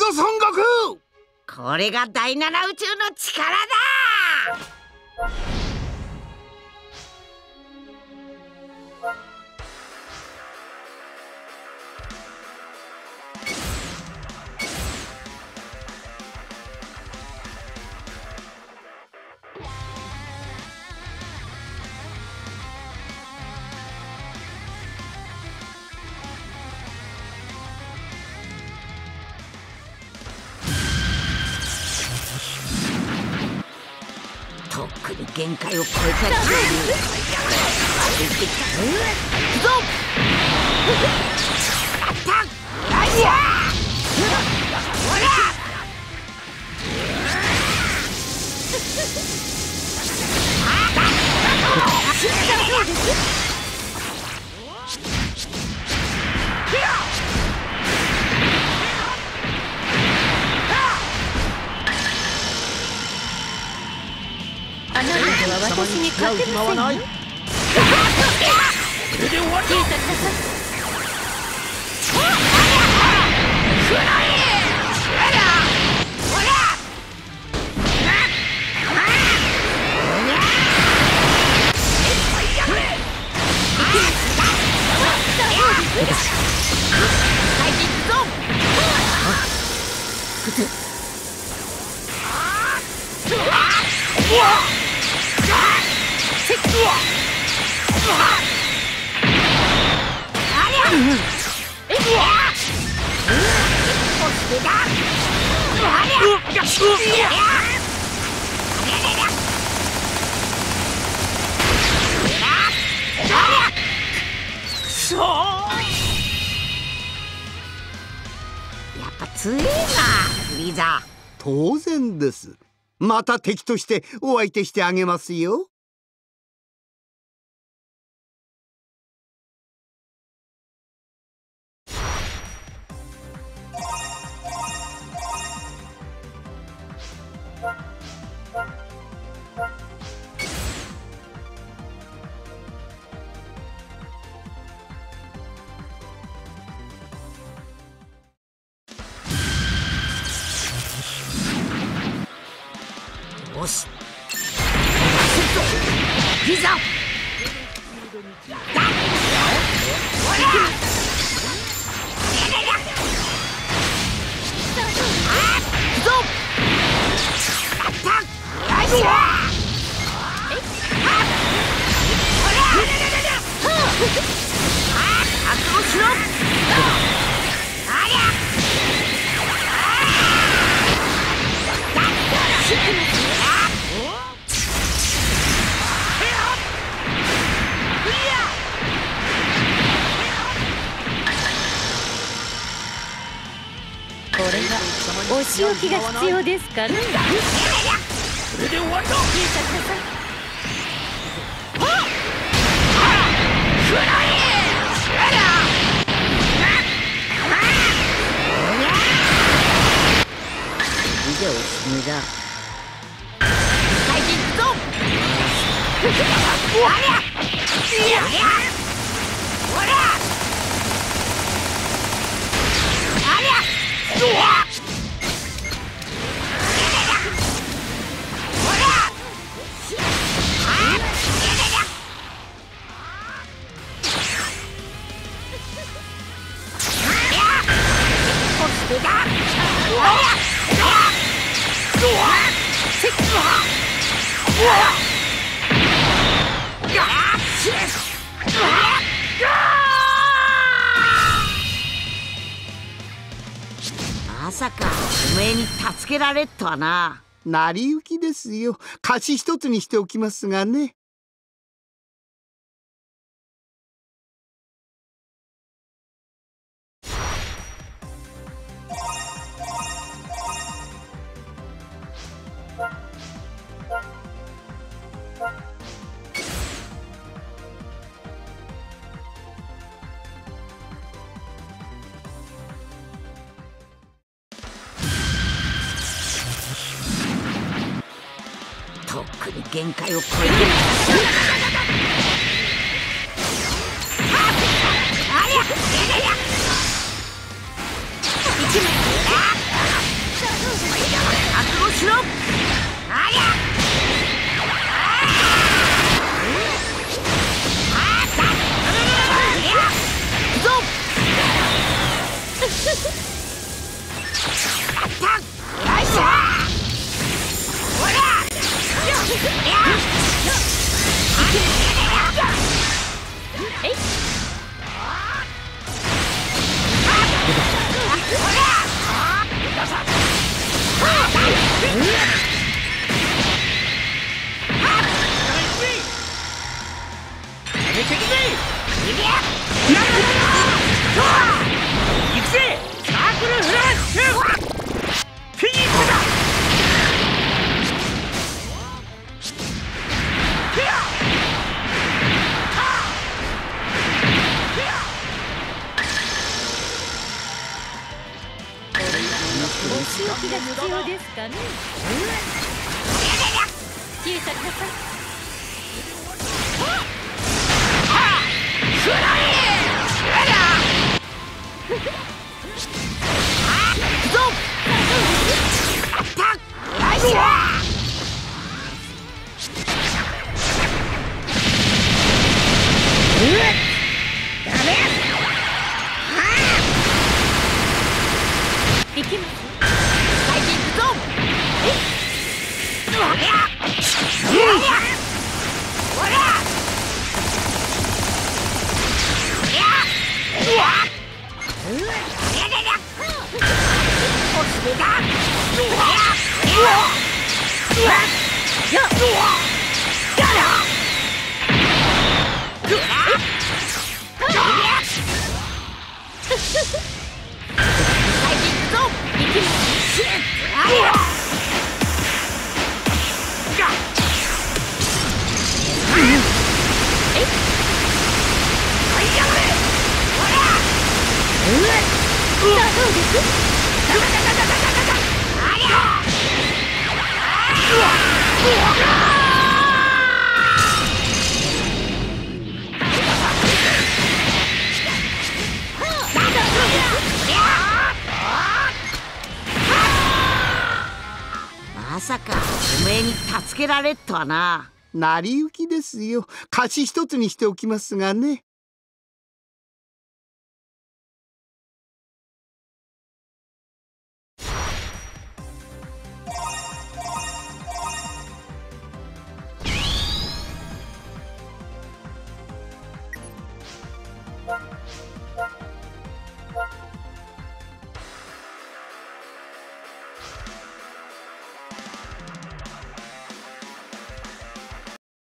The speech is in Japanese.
孫悟空。 これが第七宇宙の力だ。とっくに限界を超えたっていう。行くぞ。アタック。何や。ほら。 あなたでは私に勝てませんよ。 これで終わりだ。 やっぱ強いな、リザ。 当然です。また敵としてお相手してあげますよ。 よし。リザ。 これはお仕置きが必要ですかね。 これで終わりだ。 以上死ぬだ。最近行くぞ。まさかおめえに助けられっとはな。 成り行きですよ。貸し一つにしておきますがね。 とっくに限界を超えてる。ありゃ行くぜサークルフラッシュフィニッシュだ。 お仕置きが必要ですかね。小さください。行きます。 まさかおめえに助けられっとはな。 成り行きですよ。貸し一つにしておきますがね。